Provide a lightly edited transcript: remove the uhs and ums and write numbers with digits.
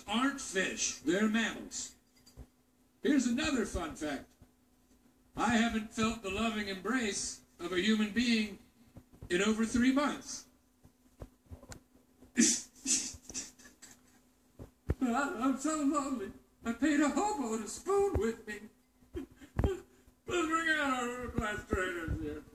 aren't fish. They're mammals. Here's another fun fact. I haven't felt the loving embrace of a human being in over 3 months. I'm so lonely. I paid a hobo to spoon with me. Let's bring out our class trainers here.